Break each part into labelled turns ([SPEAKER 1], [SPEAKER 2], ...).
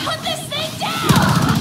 [SPEAKER 1] Put this thing down!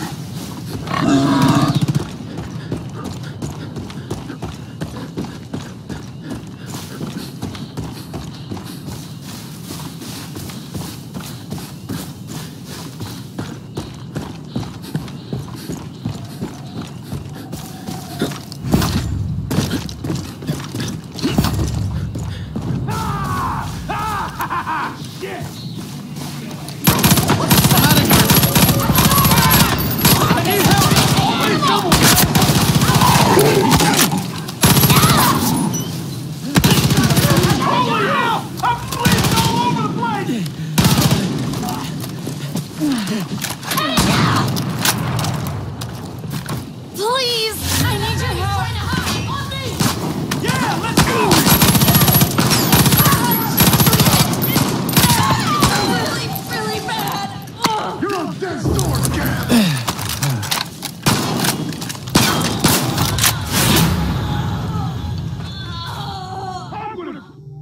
[SPEAKER 1] Please! I need your help!
[SPEAKER 2] Yeah, let's go!
[SPEAKER 1] Really, really bad! Ugh.
[SPEAKER 2] You're on death's door, Gab! I'm gonna...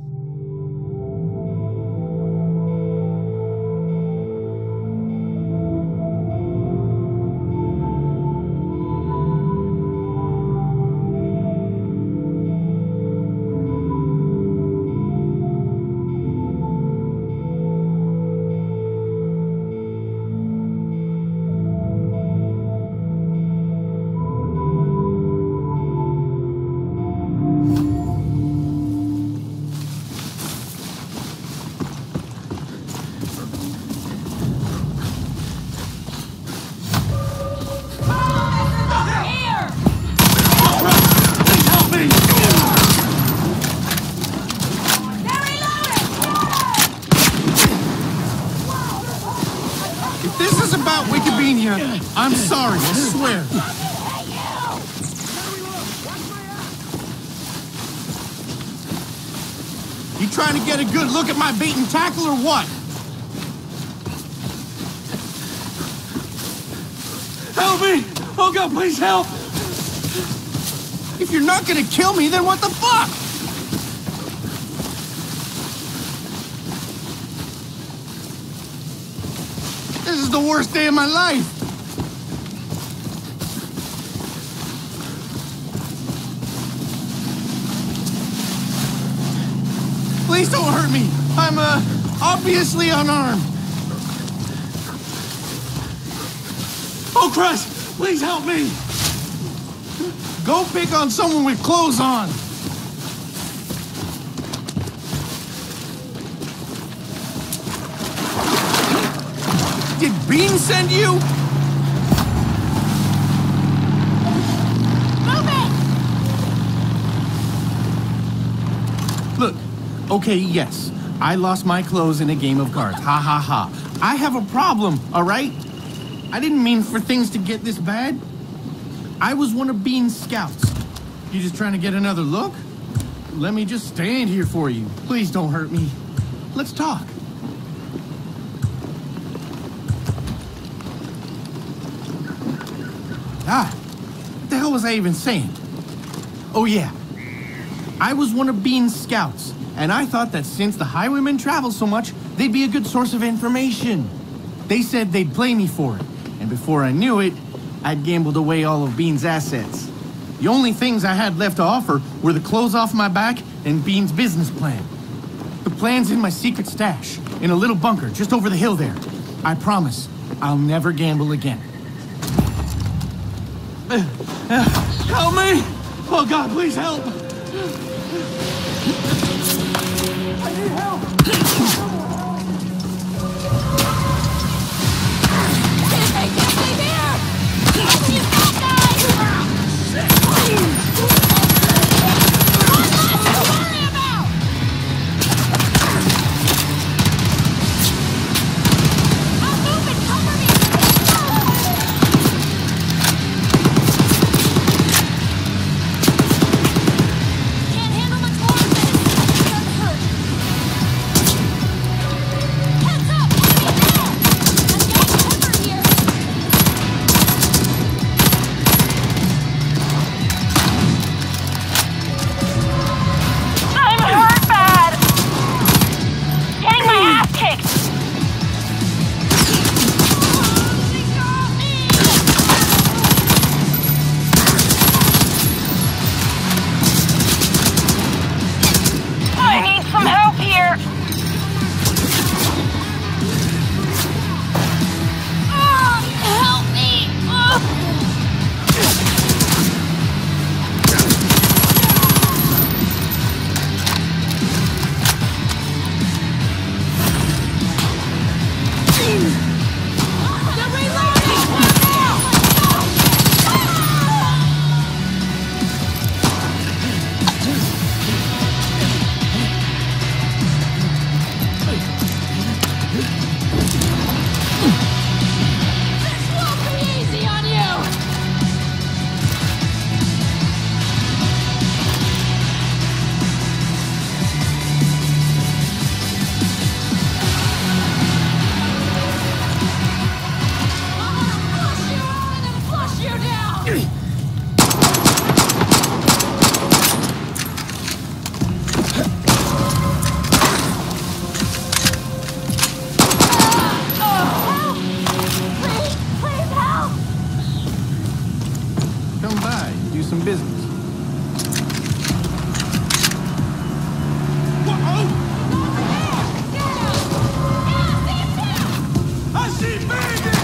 [SPEAKER 1] Here!
[SPEAKER 2] Help me!
[SPEAKER 1] They're reloading!
[SPEAKER 2] If this is about Wicked being here, I'm sorry, I swear. You trying to get a good look at my bait and tackle or what? Help me! Oh God, please help! If you're not gonna kill me, then what the fuck? This is the worst day of my life. Please don't hurt me. I'm, obviously unarmed. Oh, Christ! Please help me! Go pick on someone with clothes on! Did Bean send you?
[SPEAKER 1] Move it!
[SPEAKER 2] Look, okay, yes. I lost my clothes in a game of cards. Ha ha ha. I have a problem, all right? I didn't mean for things to get this bad. I was one of Bean's scouts. You just trying to get another look? Let me just stand here for you. Please don't hurt me. Let's talk. What the hell was I even saying? Oh yeah. I was one of Bean's scouts, and I thought that since the highwaymen travel so much, they'd be a good source of information. They said they'd play me for it, and before I knew it, I'd gambled away all of Bean's assets. The only things I had left to offer were the clothes off my back and Bean's business plan. The plan's in my secret stash, in a little bunker just over the hill there. I promise, I'll never gamble again. Help me! Oh God, please help! I need help!
[SPEAKER 1] They can't stay there! Open your mouth, guys! One less to worry about! I'll move and cover me! Can't handle much more of this. It doesn't hurt.
[SPEAKER 2] business. I see bandits!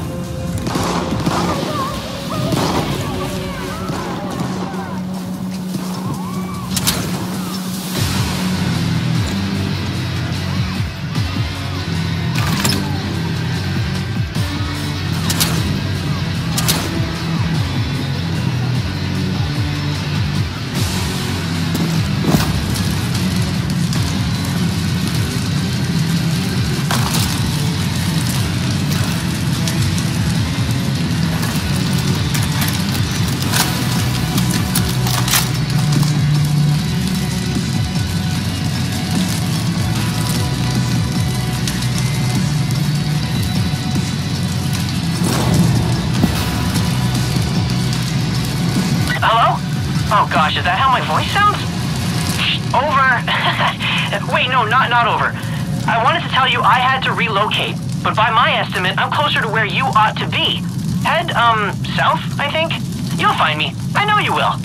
[SPEAKER 3] Oh gosh, is that how my voice sounds? Over. Wait, no, not over. I wanted to tell you I had to relocate, but by my estimate, I'm closer to where you ought to be. Head, south, I think? You'll find me. I know you will.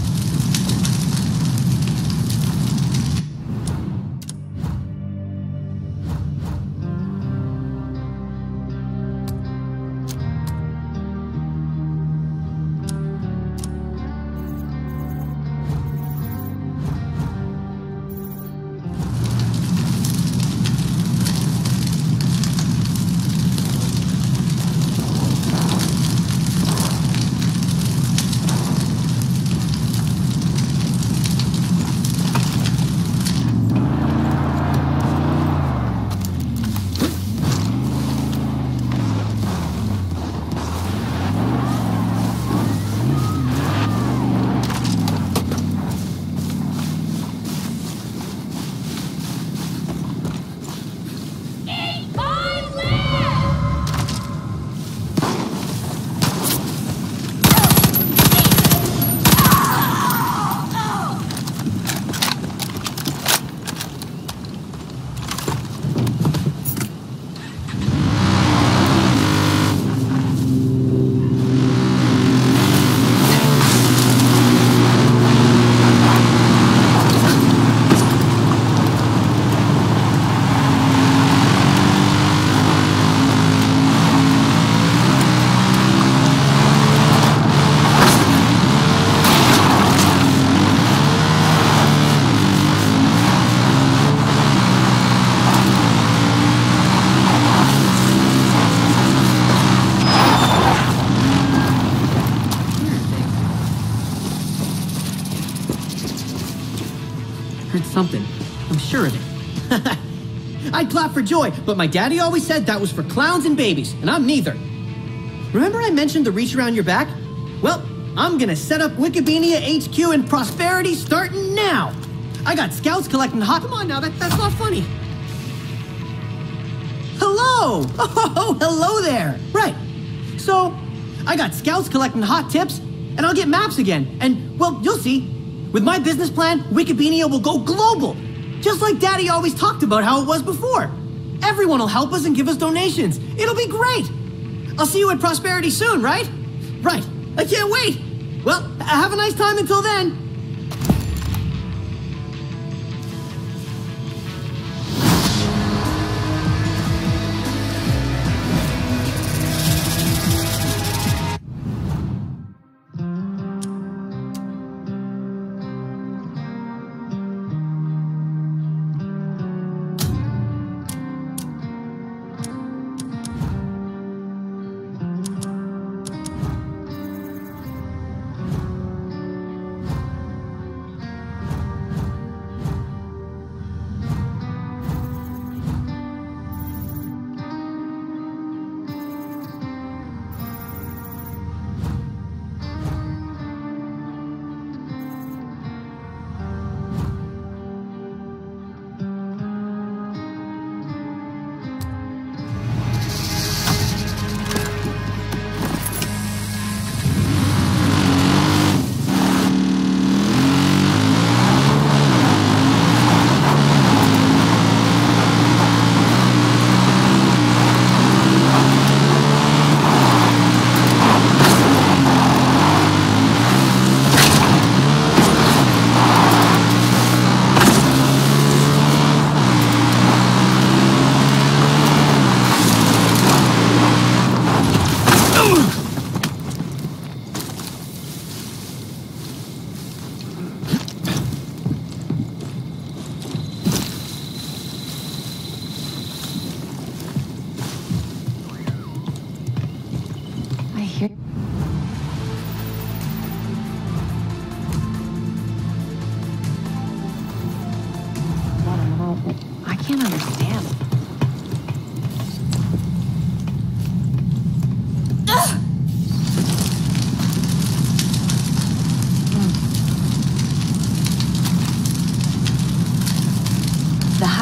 [SPEAKER 4] Heard something. I'm sure of it. I'd clap for joy, but my daddy always said that was for clowns and babies, and I'm neither. Remember I mentioned the reach around your back? Well, I'm gonna set up Wikibeania HQ in Prosperity starting now. I got scouts collecting hot... Come on now, that's not funny. Hello! Oh, hello there! Right. So, I got scouts collecting hot tips, and I'll get maps again. And, well, you'll see. With my business plan, Wikibeania will go global. Just like Daddy always talked about how it was before. Everyone will help us and give us donations. It'll be great. I'll see you at Prosperity soon, right? Right. I can't wait. Well, have a nice time until then.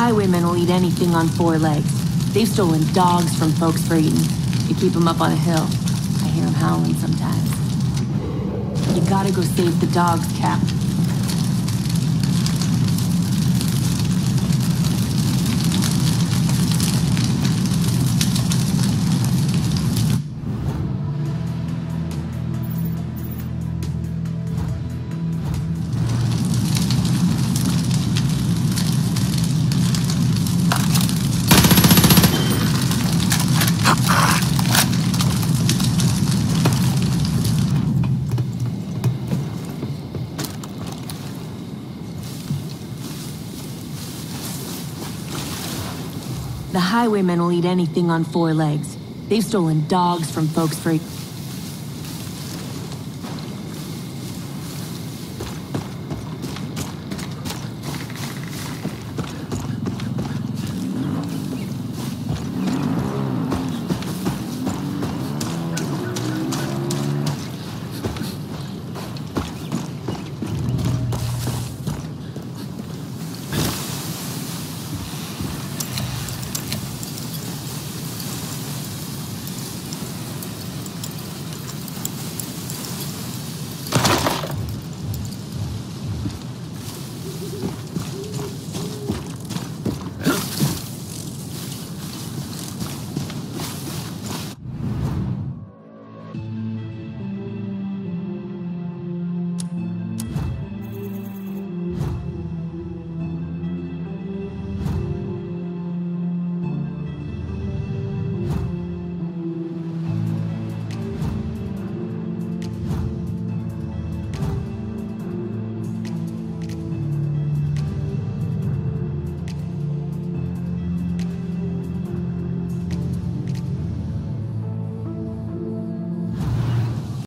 [SPEAKER 5] highwaymen will eat anything on four legs. They've stolen dogs from folks for eating. You keep them up on a hill. I hear them howling sometimes. You gotta go save the dogs, Cap. The highwaymen will eat anything on four legs. They've stolen dogs from folks for...